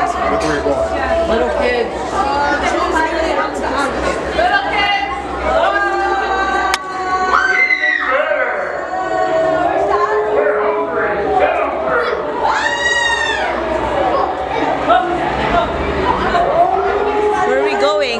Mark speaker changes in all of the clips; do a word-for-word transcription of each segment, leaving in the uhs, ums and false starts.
Speaker 1: with where you're going.
Speaker 2: Little kids. Little kids.
Speaker 3: Where are we going?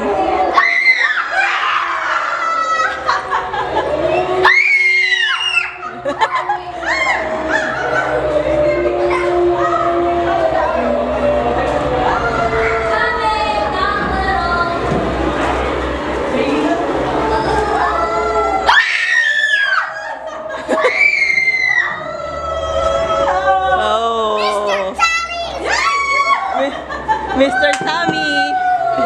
Speaker 3: Mister Tommy! Oh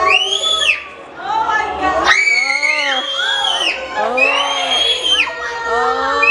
Speaker 3: my God! Oh! Oh! Oh!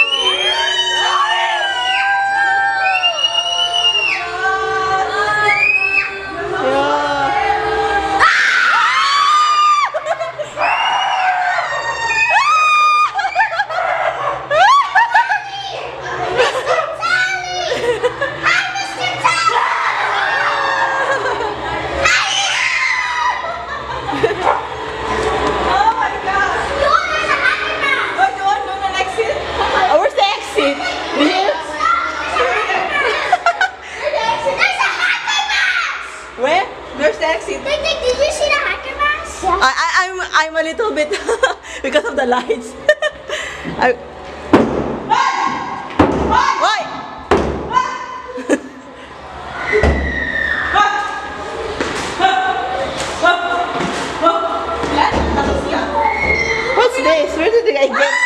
Speaker 3: Where? There's the exit.
Speaker 4: Did, did, did you see the hacker mask? Yeah.
Speaker 3: I, I, I'm, I'm a little bit because of the lights. I, Why? What's this? Where did I get